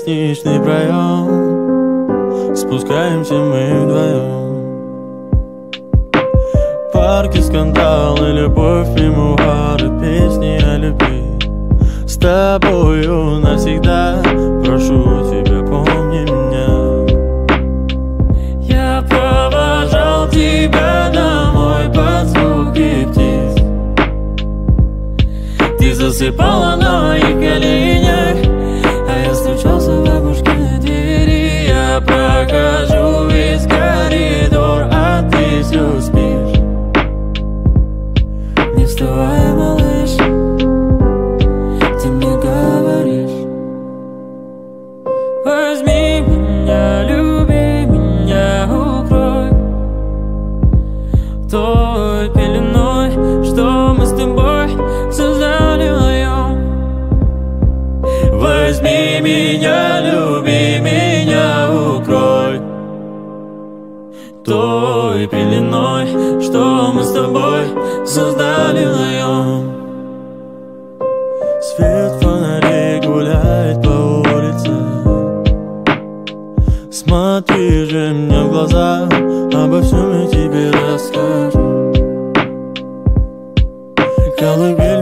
лестничный проем, спускаемся мы вдвоем. Парки, скандалы, любовь, мемуары, песни о любви. С тобою навсегда, прошу тебя, помни меня. Я провожал тебя домой под звуки птиц. Ты засыпала на моих коленях, а я стучался в бабушкиной двери. Я прохожу весь коридор, а ты все спишь. Не вставай, малыш, ты мне говоришь: возьми меня, люби меня, укрой той пеленой, что мы с тобой создали вдвоем. Возьми меня, люби меня, укрой той пеленой, что мы с тобой создали вдвоем. Свет фонарей гуляет по улице. Смотри же мне в глаза, обо всем я тебе расскажу. Колыбель